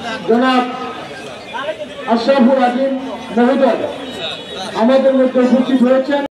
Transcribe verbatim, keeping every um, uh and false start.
জনাব আশরাফুল আজিম মহোদয় আমাদের মধ্যে উপস্থিত হয়েছেন।